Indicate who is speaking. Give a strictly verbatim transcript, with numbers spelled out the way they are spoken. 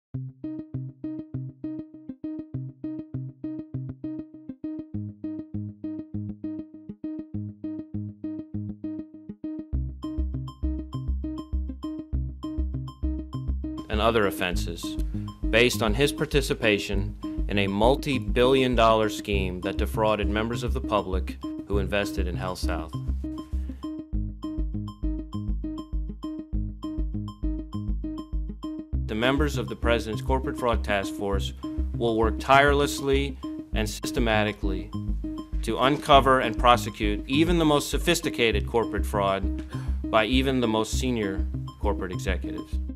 Speaker 1: and other offenses based on his participation in a multi-billion dollar scheme that defrauded members of the public who invested in HealthSouth. The members of the President's Corporate Fraud Task Force will work tirelessly and systematically to uncover and prosecute even the most sophisticated corporate fraud by even the most senior corporate executives.